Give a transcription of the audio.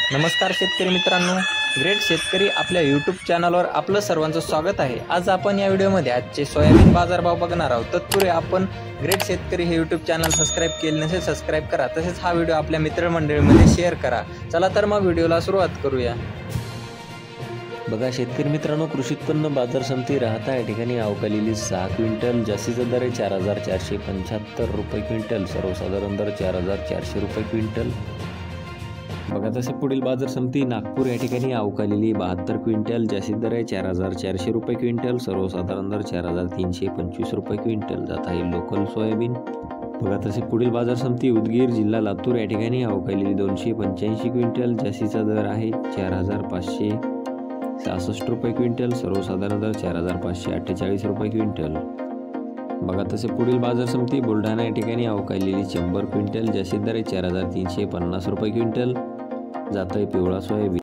नमस्कार शेतकरी मित्रांनो, ग्रेट शेतकरी आपल्या यूट्यूब चॅनलवर आपलं सर्वांचं स्वागत आहे। आज आपण या व्हिडिओमध्ये आजचे सोयाबीन बाजारभाव बघणार आहोत। तत्पूर्वी आपण ग्रेट शेतकरी हे यूट्यूब चॅनल सबस्क्राइब केले नसेल सबस्क्राइब करा, तसेच हा व्हिडिओ आपल्या मित्रमंडळीमध्ये शेअर करा। चला तर मग व्हिडिओला सुरुवात करूया। बघा शेतकरी मित्रांनो, कृषी उत्पन्न बाजार समिती राहता या ठिकाणी अवकालेली 6 क्विंटल, जास्तीचा दर आहे 4475 रुपये क्विंटल, सर्वसाधारण दर 4400 रुपये क्विंटल। बघा तसे पुढील बाजार समिती नागपूर या ठिकाणी अवकालेली 72 क्विंटल, जास्तीत दर आहे 4400 रुपये क्विंटल, सर्वसाधारण दर 4325 रुपये क्विंटल। जात आहे लोकल सोयाबीन। बघा तसे पुढील बाजार समिती उदगीर जिल्हा लातूर या ठिकाणी अवकालेली 285 क्विंटल, जास्तीचा दर आहे 4566 रुपये क्विंटल, सर्वसाधारण दर 4548 रुपये क्विंटल। बघा तसे पुढील बाजार समिती बुलढाणा या ठिकाणी अवकालेली 100 क्विंटल, जास्तीत दर आहे 4350 रुपये क्विंटल। जात आहे पिवळा सोयाबीन।